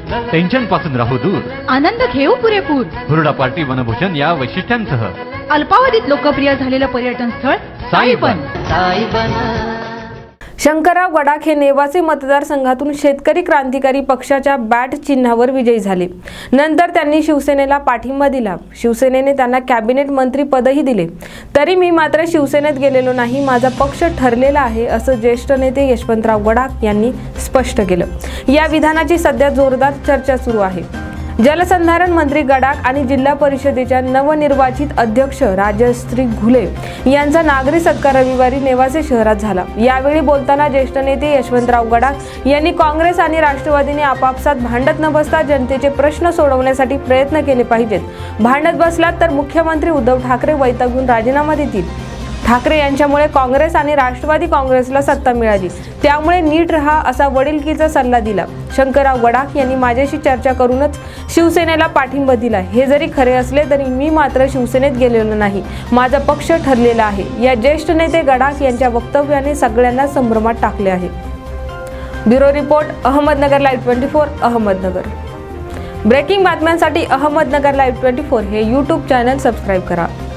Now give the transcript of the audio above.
Tension पासून राहू दूर, आनंद घेऊ पुरेपूर। हुरडा पार्टी वनभूषण या वैशिष्ट्यांसह अल्पावधीत लोकप्रिय झालेलं पर्यटन स्थळ साईबन। शंकरराव गडाख हे नेवासे मतदारसंघातून शेतकरी क्रांतिकारी पक्षाच्या बॅट चिन्हावर विजयी झाले। नंतर त्यांनी शिवसेनेला पाठिंबा दिला। शिवसेनेने त्यांना कॅबिनेट मंत्री पदही दिले। तरी मी मात्र शिवसेनेत गेलेलो नाही, माझा पक्ष ठरलेला आहे, असं ज्येष्ठ नेते यशवंतराव गडाख यांनी स्पष्ट केलं। या विधानाची सध्या जोरदार चर्चा सुरू आहे। जलसंधारण मंत्री गडाख आणि जिल्हा परिषदेच्या नवनिर्वाचित अध्यक्ष राजश्री घुले यांचा नागरी सत्कार रविवारी नेवासे शहरात झाला। यावेळी बोलताना ज्येष्ठ नेते यशवंतराव गडाख यांनी काँग्रेस आणि राष्ट्रवादीने आपापसात भांडत न बसता जनतेचे प्रश्न सोडवण्यासाठी प्रयत्न केले पाहिजेत। भांडत बसलात तर मुख्यमंत्री उद्धव ठाकरे वैतागून राजीनामा देतील। ठाकरे यांच्यामुळे काँग्रेस आणि राष्ट्रवादी काँग्रेसला सत्ता मिळाली, त्यामुळे नीट रहा असा वडिलकीचा सल्ला दिला। शंकरराव गडाख यांनी माझ्याशी चर्चा करूनच शिवसेनेला पाठिंबा दिला। हे जरी खरे असले तरी मी मात्र शिवसेनेत गेलेलो नाही, माझा पक्ष ठरलेला आहे। या ज्येष्ठ नेते गडाख यांच्या वक्तव्याने सगळ्यांना संभ्रमात टाकले आहे। Bureau report, Ahmednagar live 24, Ahmednagar. Breaking बातम्यांसाठी अहमदनगर लाईव्ह 24 हे YouTube चॅनल सबस्क्राइब करा।